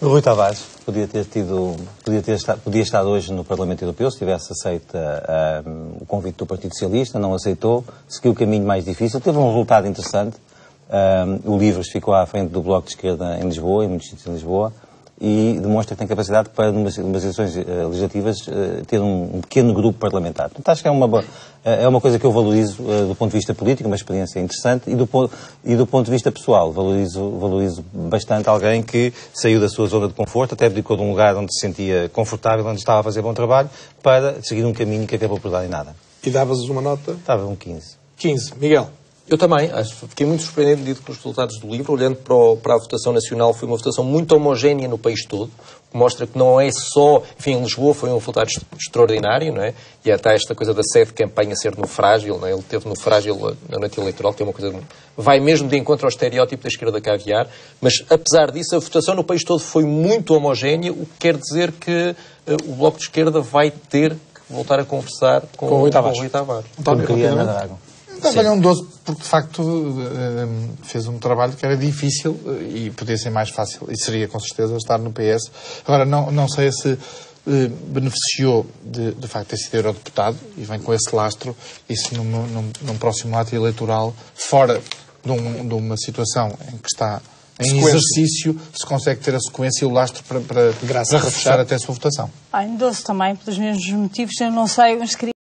Rui Tavares podia estar hoje no Parlamento Europeu se tivesse aceito o convite do Partido Socialista, não aceitou, seguiu o caminho mais difícil, teve um resultado interessante. O Livros ficou à frente do Bloco de Esquerda em Lisboa, em muitos sítios em Lisboa, e demonstra que tem capacidade para, numas eleições legislativas, ter um pequeno grupo parlamentar. Portanto, acho que é uma coisa que eu valorizo do ponto de vista político, uma experiência interessante, e do ponto de vista pessoal. Valorizo bastante alguém que saiu da sua zona de conforto, até abdicou de um lugar onde se sentia confortável, onde estava a fazer bom trabalho, para seguir um caminho que acabou por dar em nada. E davas uma nota? Estava um 15. 15. Miguel? Eu também. Fiquei muito surpreendido com os resultados do livro. Olhando para a votação nacional, foi uma votação muito homogénea no país todo, que mostra que não é só... Enfim, em Lisboa foi um resultado extraordinário, não é? E até esta coisa da sede de campanha ser no frágil, não é? Ele teve no frágil na noite eleitoral, que é uma coisa... Vai mesmo de encontro ao estereótipo da esquerda caviar. Mas, apesar disso, a votação no país todo foi muito homogénea, o que quer dizer que o Bloco de Esquerda vai ter que voltar a conversar com o Rui Tavares. Dava-lhe um 12, porque de facto fez um trabalho que era difícil e podia ser mais fácil, e seria com certeza estar no PS. Agora, não sei se beneficiou de facto ter sido eurodeputado, e vem com esse lastro, e se num próximo ato eleitoral, fora de uma situação em que está em exercício, se consegue ter a sequência e o lastro para reforçar até a sua votação. Em 12 também, pelos mesmos motivos, eu não sei, mas queria